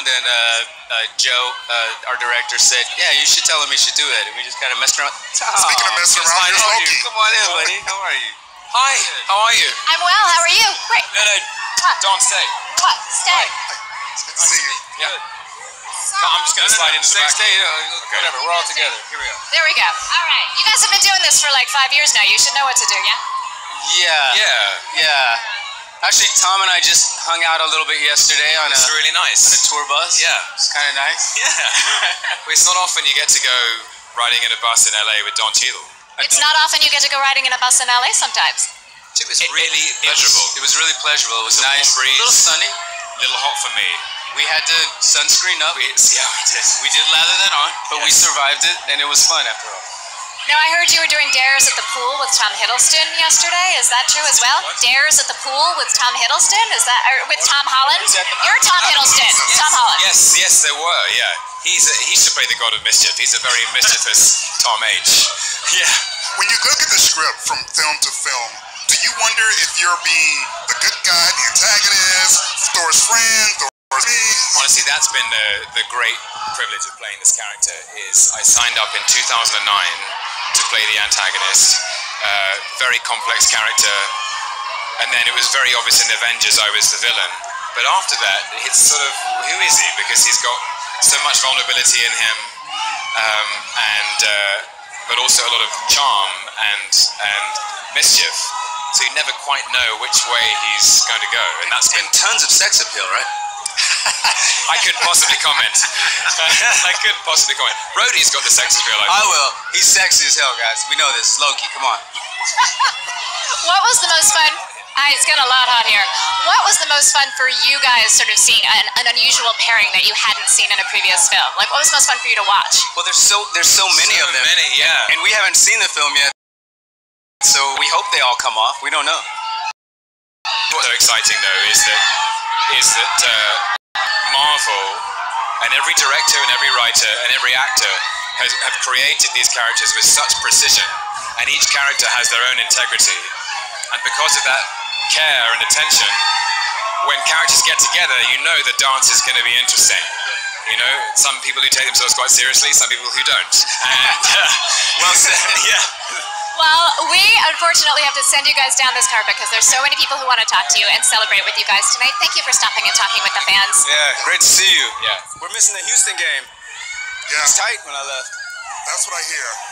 around, and Joe, our director, said, "Yeah, you should tell him he should do it." And we just kind of messed around. Speaking of messing around, here's Loki. Come on in, buddy. How are you? Hi. How are you? I'm well. How are you? Great. No, Don, stay. What? Stay. It's good to see you. Yeah. No, I'm just gonna slide into the back. Stay. Whatever. We're all together. Here we go. There we go. All right. You guys have been doing this for like 5 years now. You should know what to do, yeah? Yeah. Actually, Tom and I just hung out a little bit yesterday on It's really nice. a tour bus. Yeah. It's kind of nice. Yeah. Well, it's not often you get to go riding in a bus in LA with Don Cheadle. It's not often you get to go riding in a bus in LA sometimes. It was really pleasurable. It was really pleasurable. It was a nice. warm breeze. A little sunny. A little hot for me. We had to sunscreen up. We did. We did lather that on, but we Yes. survived it, and it was fun after all. Now, I heard you were doing dares at the pool with Tom Hiddleston yesterday. Is that true as well? What? Dares at the pool with Tom Hiddleston? Is that or with Tom Holland? You're Tom Hiddleston. Tom Holland. Yes, there were. Yeah. He should play the god of mischief. He's a very mischievous Tom H. Yeah. When you look at the script from film to film, do you wonder if you're being the good guy, the antagonist, Thor's friend, Thor's me? Honestly, that's been the great privilege of playing this character. Is I signed up in 2009 to play the antagonist, very complex character, and then it was very obvious in Avengers I was the villain. But after that, it's sort of, who is he? Because he's got so much vulnerability in him, but also a lot of charm and mischief. So you never quite know which way he's going to go, and that's been Tons of sex appeal, right? I couldn't possibly comment. Rhodey's got the sex appeal. I will. He's sexy as hell, guys. We know this. Loki, come on. What was the most fun? It's getting a lot hot here. What was the most fun for you guys sort of seeing an unusual pairing that you hadn't seen in a previous film? Like, what was most fun for you to watch? Well, there's so many of them. Many, yeah. And we haven't seen the film yet, so we hope they all come off. We don't know. What's so exciting though is that Marvel and every director and every writer and every actor have created these characters with such precision, and each character has their own integrity. And because of that care and attention, when characters get together, you know the dance is going to be interesting. You know, some people who take themselves quite seriously, some people who don't. And well said. Yeah. Well, we unfortunately have to send you guys down this carpet because there's so many people who want to talk to you and celebrate with you guys tonight. Thank you for stopping and talking with the fans. Yeah, great to see you. Yeah. We're missing the Houston game. Yeah, It's tight when I left. that's what I hear.